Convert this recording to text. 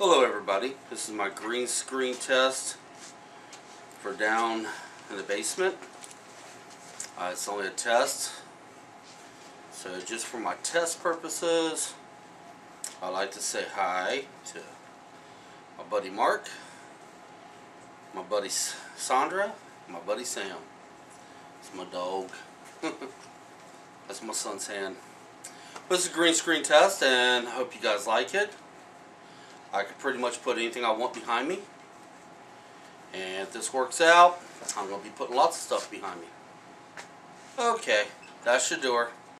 Hello everybody, this is my green screen test for down in the basement. It's only a test, so just for my test purposes, I'd like to say hi to my buddy Mark, my buddy Sandra, my buddy Sam. It's my dog. That's my son's hand. This is a green screen test and I hope you guys like it. I can pretty much put anything I want behind me. And if this works out, I'm going to be putting lots of stuff behind me. Okay, that's your door.